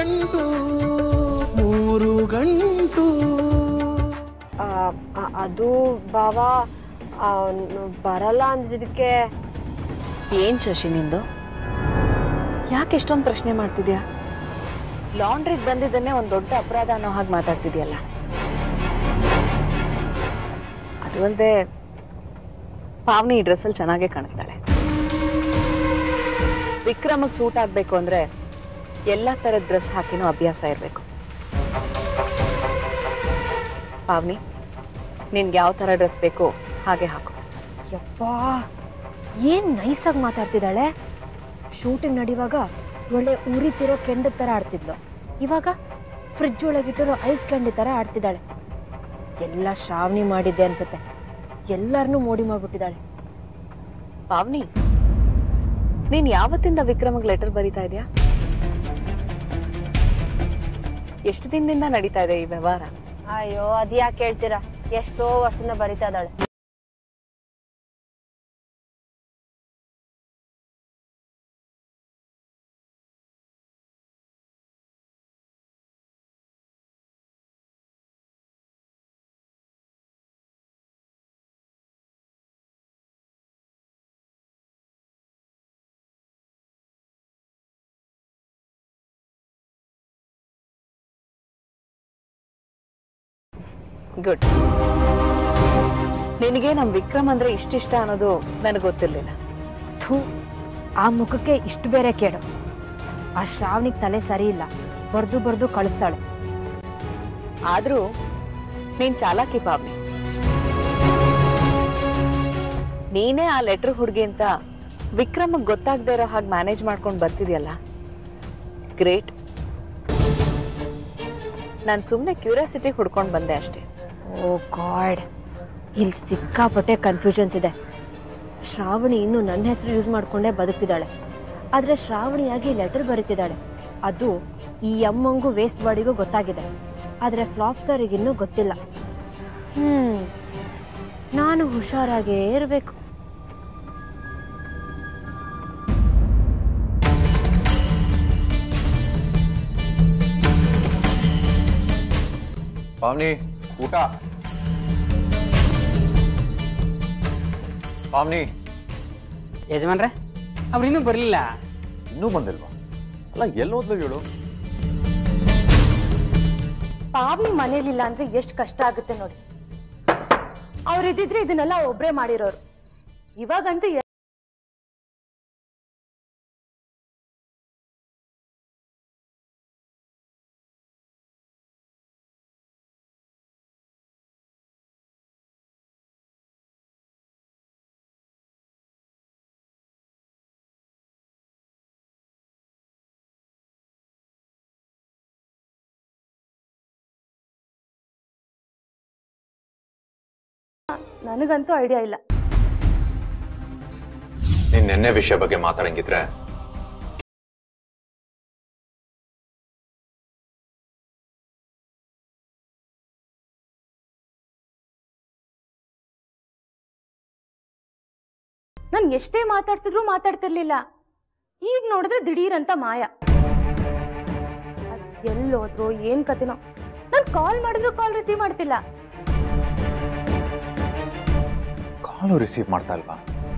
ಗಂಟು ಮೂರು ಗಂಟು ಅದು ಬಾವಾ ಬರಲ್ಲ ಅಂದಿದ್ದಕ್ಕೆ. ಏನ್ ಶಶಿ ನಿಂದು? ಯಾಕೆ ಎಷ್ಟೊಂದು ಪ್ರಶ್ನೆ ಮಾಡ್ತಿದ್ಯಾ? ಲಾಂಡ್ರಿಗೆ ಬಂದಿದ್ದನ್ನೇ ಒಂದು ದೊಡ್ಡ ಅಪರಾಧ ಅನ್ನೋ ಹಾಗೆ ಮಾತಾಡ್ತಿದ್ಯಲ್ಲ. ಅದು ಅಲ್ಲದೆ ಪಾವನಿ ಈ ಡ್ರೆಸ್ಸಲ್ಲಿ ಚೆನ್ನಾಗೇ ಕಾಣಿಸ್ತಾಳೆ. ವಿಕ್ರಮಕ್ಕೆ ಸೂಟ್ ಆಗ್ಬೇಕು ಅಂದ್ರೆ ಎಲ್ಲ ತರದ ಡ್ರೆಸ್ ಹಾಕಿನೂ ಅಭ್ಯಾಸ ಇರಬೇಕು. ಪಾವನಿ, ನಿನ್ಗೆ ಯಾವ ತರ ಡ್ರೆಸ್ ಬೇಕು ಹಾಗೆ ಹಾಕು. ಯಪ್ಪಾ, ಏನ್ ನೈಸಾಗಿ ಮಾತಾಡ್ತಿದ್ದಾಳೆ. ಶೂಟಿಂಗ್ ನಡೆಯುವಾಗ ಒಳ್ಳೆ ಉರಿತಿರೋ ಕೆಂಡದ ತರ ಆಡ್ತಿದ್ಲು, ಇವಾಗ ಫ್ರಿಡ್ಜ್ ಒಳಗಿಟ್ಟಿರೋ ಐಸ್ ಕ್ಯಾಂಡಿ ತರ ಆಡ್ತಿದ್ದಾಳೆ. ಎಲ್ಲ ಶ್ರಾವಣಿ ಮಾಡಿದ್ದೆ ಅನ್ಸುತ್ತೆ. ಎಲ್ಲರನ್ನೂ ಮೋಡಿ ಮಾಡ್ಬಿಟ್ಟಿದ್ದಾಳೆ. ಪಾವನಿ, ನೀನ್ ಯಾವತ್ತಿಂದ ವಿಕ್ರಮ್ಗೆ ಲೆಟರ್ ಬರೀತಾ ಇದೆಯಾ? ಎಷ್ಟು ದಿನದಿಂದ ನಡೀತಾ ಇದೆ ಈ ವ್ಯವಹಾರ? ಅಯ್ಯೋ, ಅದ್ಯಾಕೆ ಕೇಳ್ತೀರಾ, ಎಷ್ಟೋ ವರ್ಷದಿಂದ ಬರಿತಾ ಇದ್ದಾಳೆ. ಗುಡ್. ನಿನಗೆ ನಮ್ ವಿಕ್ರಮ್ ಅಂದ್ರೆ ಇಷ್ಟ ಅನ್ನೋದು ನನಗೆ ಗೊತ್ತಿರ್ಲಿಲ್ಲ. ಥೂ, ಆ ಮುಖಕ್ಕೆ ಇಷ್ಟು ಬೇರೆ ಕೇಳು. ಆ ಶ್ರಾವಣಿಗೆ ತಲೆ ಸರಿ ಇಲ್ಲ, ಬರ್ದು ಕಳಿಸ್ತಾಳೆ. ಆದ್ರೂ ನೀನ್ ಚಾಲಾಕಿ ಪಾವನಿ. ನೀನೇ ಆ ಲೆಟರ್ ಹುಡುಗಿ ಅಂತ ವಿಕ್ರಮ್ಗೆ ಗೊತ್ತಾಗದೇ ಇರೋ ಹಾಗೆ ಮ್ಯಾನೇಜ್ ಮಾಡ್ಕೊಂಡು ಬರ್ತಿದ್ಯಲ್ಲ, ಗ್ರೇಟ್. ನಾನು ಸುಮ್ಮನೆ ಕ್ಯೂರಿಯಾಸಿಟಿ ಹುಡ್ಕೊಂಡು ಬಂದೆ ಅಷ್ಟೇ. ಓ ಗಾಡ್, ಇಲ್ಲಿ ಸಿಕ್ಕಾಪಟ್ಟೆ ಕನ್ಫ್ಯೂಷನ್ಸ್ ಇದೆ. ಶ್ರಾವಣಿ ಇನ್ನು ನನ್ನ ಹೆಸರು ಯೂಸ್ ಮಾಡ್ಕೊಂಡೇ ಬದುಕ್ತಿದ್ದಾಳೆ, ಆದ್ರೆ ಶ್ರಾವಣಿಯಾಗಿ ಲೆಟರ್ ಬರೀತಿದ್ದಾಳೆ. ಅದು ಈ ಅಮ್ಮಂಗೂ ವೇಸ್ಟ್ ಬಾಡಿಗೂ ಗೊತ್ತಾಗಿದೆ, ಆದ್ರೆ ಫ್ಲಾಪ್ ಸರಿಗಿನ್ನೂ ಗೊತ್ತಿಲ್ಲ. ನಾನು ಹುಷಾರಾಗೇ ಇರಬೇಕು. ಪಾವನಿ, ಊಟ. ಪಾವನಿ. ಯಜಮಾನ್ರೆ, ಅವ್ರು ಇನ್ನೂ ಬರಲಿಲ್ಲ. ಇನ್ನೂ ಬಂದಿಲ್ವಾ? ಅಲ್ಲ, ಎಲ್ಲೋದ್ಲು ಹೇಳು. ಪಾವನಿ ಮನೇಲಿಲ್ಲ ಅಂದ್ರೆ ಎಷ್ಟು ಕಷ್ಟ ಆಗುತ್ತೆ ನೋಡಿ. ಅವ್ರಿದ್ರೆ ಇದನ್ನೆಲ್ಲ ಒಬ್ರೇ ಮಾಡಿರೋರು. ಇವಾಗಂತೂ ನನಗಂತೂ ಐಡಿಯಾ ಇಲ್ಲ. ನೀನ್ ನೆನ್ನೆ ವಿಷಯ ಬಗ್ಗೆ ಮಾತಾಡಂಗಿದ್ರೆ ನಾನು ಎಷ್ಟೇ ಮಾತಾಡ್ತಿದ್ರು ಮಾತಾಡ್ತಿರ್ಲಿಲ್ಲ. ಈಗ ನೋಡಿದ್ರೆ ದಿಢೀರ್ ಅಂತ ಮಾಯ. ಎಲ್ಲೋದ್ರು ಏನ್ ಕತೆನೋ. ನಾನು ಕಾಲ್ ಮಾಡಿದ್ರು ಕಾಲ್ ರಿಸೀವ್ ಮಾಡ್ತಿಲ್ಲ. ಕಾಲು ರಿಸೀವ್ ಮಾಡ್ತಾ ಇಲ್ವಾ?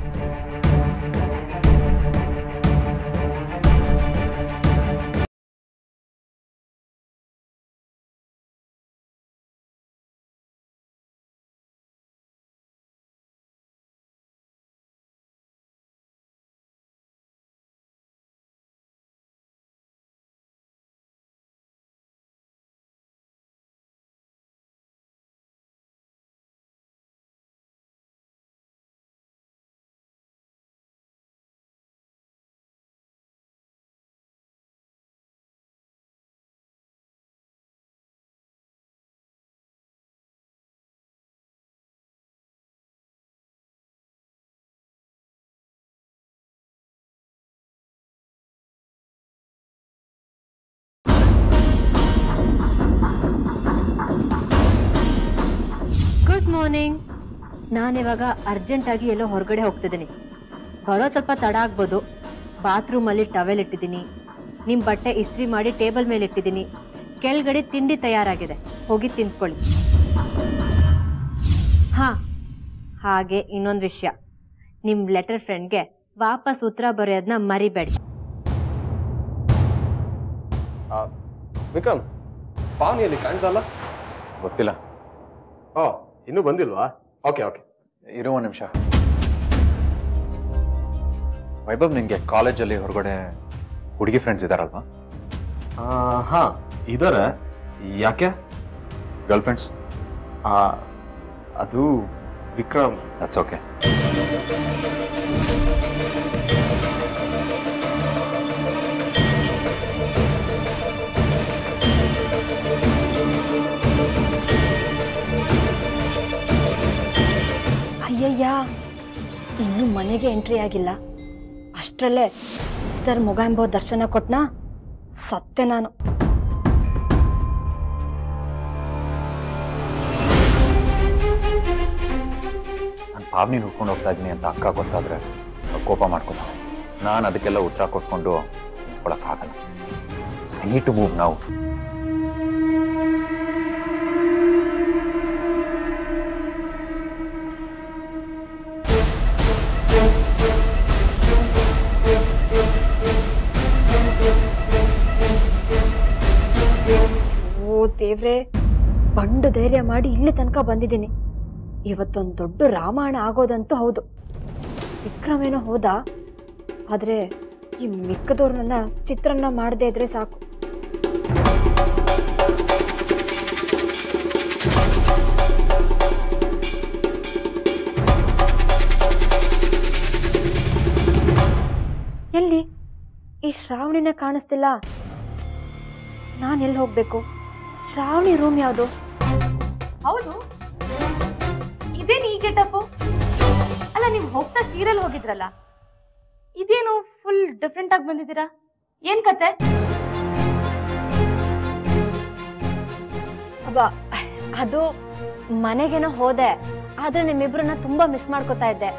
Good morning. ನಾನಿವಾಗ ಅರ್ಜೆಂಟಾಗಿ ಎಲ್ಲೋ ಹೊರಗಡೆ ಹೋಗ್ತಿದ್ದೀನಿ. ಬರೋ ಸ್ವಲ್ಪ ತಡ ಆಗ್ಬೋದು. ಬಾತ್ರೂಮಲ್ಲಿ ಟವೆಲ್ ಇಟ್ಟಿದ್ದೀನಿ. ನಿಮ್ಮ ಬಟ್ಟೆ ಇಸ್ತ್ರಿ ಮಾಡಿ ಟೇಬಲ್ ಮೇಲೆ ಇಟ್ಟಿದ್ದೀನಿ. ಕೆಳಗಡೆ ತಿಂಡಿ ತಯಾರಾಗಿದೆ, ಹೋಗಿ ತಿಂದ್ಕೊಳ್ಳಿ. ಹಾ, ಹಾಗೆ ಇನ್ನೊಂದು ವಿಷಯ, ನಿಮ್ಮ ಲೆಟರ್ ಫ್ರೆಂಡ್ಗೆ ವಾಪಸ್ ಉತ್ತರ ಬರೆಯೋದನ್ನ ಮರಿಬೇಡಿ. ವಿಕ್ರಮ್, ಪಾವನಿಯಲ್ಲಿ ಕಾಣ್ತಲ್ಲ? ಗೊತ್ತಿಲ್ಲ. ಓ, ಇನ್ನೂ ಬಂದಿಲ್ವಾ? ಓಕೆ ಓಕೆ, ಇರೋ ಒಂದು ನಿಮಿಷ. ವೈಭವ್, ನಿಂಗೆ ಕಾಲೇಜಲ್ಲಿ ಹೊರಗಡೆ ಹುಡುಗಿ ಫ್ರೆಂಡ್ಸ್ ಇದಾರಲ್ವಾ? ಹಾ ಇದಾರೆ. ಯಾಕೆ? Girl friends? ಅದು ವಿಕ್ರಮ್. That's okay. ಅಯ್ಯಯ್ಯ, ಇನ್ನೂ ಮನೆಗೆ ಎಂಟ್ರಿ ಆಗಿಲ್ಲ. ಅಷ್ಟರಲ್ಲೇ ಮಿಸ್ಟರ್ ಮೊಗಾಂಬೋ ದರ್ಶನ ಕೊಟ್ನಾ? ಸತ್ತೆ ನಾನು. ನಾನು ಪಾವ್ನಿ ಹುಡ್ಕೊಂಡು ಹೋಗ್ತಾ ಇದ್ದೀನಿ ಅಂತ ಅಕ್ಕ ಗೊತ್ತಾದ್ರೆ ಕೋಪ ಮಾಡ್ಕೊತಾನೆ. ನಾನು ಅದಕ್ಕೆಲ್ಲ ಉತ್ತರ ಕೊಟ್ಕೊಂಡು ಕೊಡಕ್ಕಾಗಲ್ಲ. I need to move now. ದೇವ್ರೆ, ಬಂಡು ಧೈರ್ಯ ಮಾಡಿ ಇಲ್ಲಿ ತನಕ ಬಂದಿದ್ದೀನಿ. ಇವತ್ತೊಂದು ದೊಡ್ಡ ರಾಮಾಯಣ ಆಗೋದಂತೂ ಹೌದು. ವಿಕ್ರಮೇನೋ ಹೋದ, ಆದ್ರೆ ಈ ಮಿಕ್ಕದವ್ರನ್ನ ಚಿತ್ರಾನ್ನ ಮಾಡದೇ ಇದ್ರೆ ಸಾಕು. ಎಲ್ಲಿ ಈ ಶ್ರಾವಣಿನ ಕಾಣಿಸ್ತಿಲ್ಲ. ನಾನು ಎಲ್ಲಿ ಹೋಗ್ಬೇಕು? ಶ್ರಾವಣಿ ರೂಮ್ ಯಾವುದು? ಹೌದು, ಇದೇನು ಈ ಗೆಟಪ್? ಅಲ್ಲ, ನೀವು ಹೋಗ್ತಾ ಸೀರಿಯಲ್ ಹೋಗಿದ್ರಲ್ಲ, ಇದೇನು ಫುಲ್ ಡಿಫ್ರೆಂಟ್ ಆಗಿ ಬಂದಿದ್ದೀರಾ? ಏನ್ ಕತೆ? ಅಬ್ಬಾ, ಅದು ಮನೆಗೇನೋ ಹೋದೆ, ಆದ್ರೆ ನಿಮ್ಮಿಬ್ರನ್ನ ತುಂಬಾ ಮಿಸ್ ಮಾಡ್ಕೋತಾ ಇದ್ದೆ.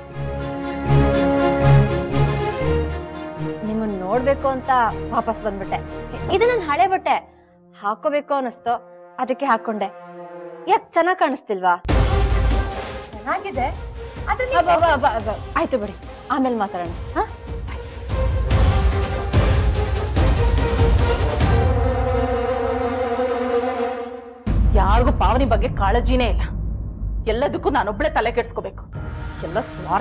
ನಿಮ್ಮನ್ನ ನೋಡ್ಬೇಕು ಅಂತ ವಾಪಸ್ ಬಂದ್ಬಿಟ್ಟೆ. ಇದು ನನ್ನ ಹಳೆ ಬಟ್ಟೆ, ಹಾಕೋಬೇಕು ಅನಿಸ್ತು, ಅದಕ್ಕೆ ಹಾಕೊಂಡೆ. ಯಾಕೆ ಚೆನ್ನಾಗಿ ಕಾಣಿಸ್ತಿಲ್ವಾ? ಚೆನ್ನಾಗಿದೆ. ಆಯ್ತು ಬಿಡಿ, ಆಮೇಲೆ ಮಾತಾಡೋಣ. ಹಾ, ಯಾರಿಗೂ ಪಾವನಿ ಬಗ್ಗೆ ಕಾಳಜಿನೇ ಇಲ್ಲ. ಎಲ್ಲದಕ್ಕೂ ನಾನೊಬ್ಳೆ ತಲೆ ಕೆಡ್ಸ್ಕೋಬೇಕು. ಎಲ್ಲ ಸ್ವಾರ್ಥ.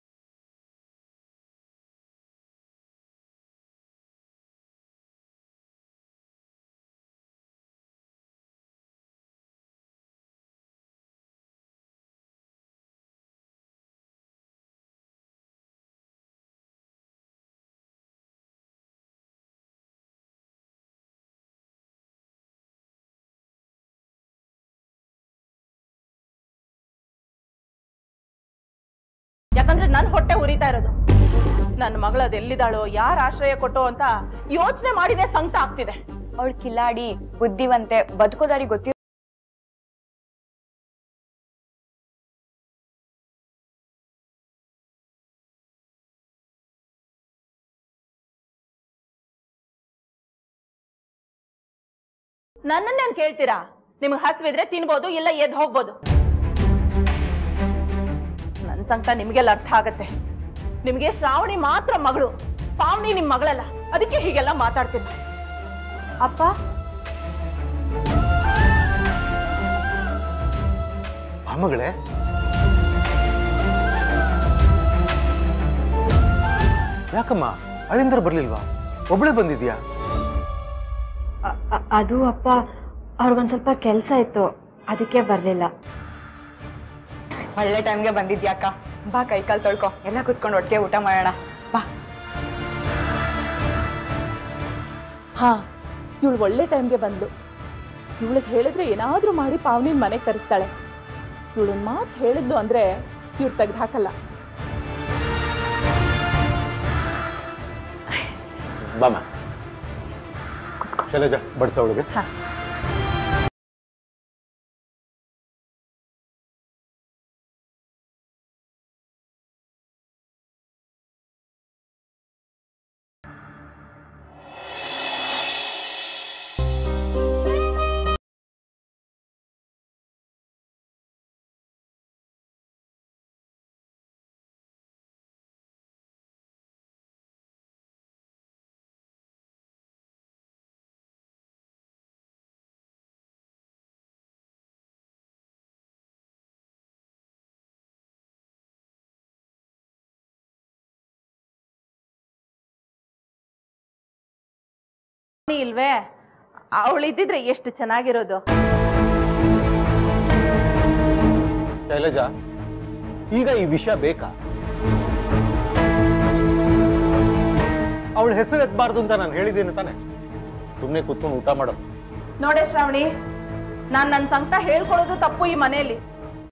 ಯಾಕಂದ್ರೆ ನನ್ನ ಹೊಟ್ಟೆ ಉರಿತಾ ಇರೋದು. ನನ್ನ ಮಗಳು ಅದೆಲ್ಲಿದ್ದಾಳೋ, ಯಾರ ಆಶ್ರಯ ಕೊಟ್ಟೋ ಅಂತ ಯೋಚನೆ ಮಾಡಿನೇ ಸಂಕಟ ಆಗ್ತಿದೆ. ಅವಳು ಕಿಲಾಡಿ, ಬುದ್ಧಿವಂತೆ, ಬದುಕೋದಾರಿ ಗೊತ್ತಿರೋ ನನ್ನನ್ನೇನ್ ಕೇಳ್ತೀರಾ? ನಿಮ್ಗೆ ಹಸಿವಿದ್ರೆ ತಿನ್ಬೋದು, ಇಲ್ಲ ಎದ್ದು ಹೋಗ್ಬೋದು. ನನ್ನ ಸಂಕಟ ನಿಮ್ಗೆಲ್ಲ ಅರ್ಥ ಆಗತ್ತೆ. ನಿಮ್ಗೆ ಶ್ರಾವಣಿ ಮಾತ್ರ ಮಗಳು, ಪಾವನಿ ನಿಮ್ ಮಗಳಲ್ಲ. ಅದಕ್ಕೆ ಹೀಗೆಲ್ಲ ಮಾತಾಡ್ತಿಲ್ಲ. ಅಪ್ಪ, ಮಗಳೇ, ಯಾಕಮ್ಮ ಅಳಿಂದರ ಬರ್ಲಿಲ್ವಾ? ಒಬ್ಳೆ ಬಂದಿದ್ಯಾ? ಅದು ಅಪ್ಪ, ಅವ್ರಿಗೊಂದ್ ಸ್ವಲ್ಪ ಕೆಲಸ ಇತ್ತು, ಅದಕ್ಕೆ ಬರ್ಲಿಲ್ಲ. ಒಳ್ಳೆ ಟೈಮ್ಗೆ ಬಂದಿದ್ಯಾಕ? ಬಾ, ಕೈಕಾಲು ತೊಳ್ಕೊ, ಎಲ್ಲ ಕುತ್ಕೊಂಡು ಒಟ್ಟಿಗೆ ಊಟ ಮಾಡೋಣ ಬಾ. ಹಾ, ಇವಳು ಒಳ್ಳೆ ಟೈಮ್ಗೆ ಬಂದ್ಲು. ಇವಳಿಗೆ ಹೇಳಿದ್ರೆ ಏನಾದ್ರೂ ಮಾಡಿ ಪಾವನಿ ಮನೆಗೆ ತರಿಸ್ತಾಳೆ. ಇವಳೊಂದು ಮಾತು ಹೇಳಿದ್ಲು ಅಂದ್ರೆ ಇವ್ರು ತೆಗ್ದು ಹಾಕಲ್ಲ. ಬಾಮ, ಶೈಲಜಾ ಬಡಿಸ ಅವಳಿಗೆ. ಇಲ್ವೇ? ಅವಳಿದ್ದಿದ್ರೆ ಎಷ್ಟು ಚೆನ್ನಾಗಿರೋದು. ಶೈಲಜಾ, ಈಗ ಈ ವಿಷಯ ಬೇಕಾ? ಅವಳ ಹೆಸರು ಎತ್ತಬಾರ್ದು ಅಂತ ನಾನು ಹೇಳಿದ್ದೇನೆ ತಾನೆ. ಸುಮ್ಮನೆ ಕೂತ್ಕೊಂಡು ಊಟ ಮಾಡೋದು. ನೋಡೆ ಶ್ರಾವಣಿ, ನಾನ್ ನನ್ನ ಸಂಕಟ ಹೇಳ್ಕೊಳ್ಳೋದು ತಪ್ಪು ಈ ಮನೆಯಲ್ಲಿ.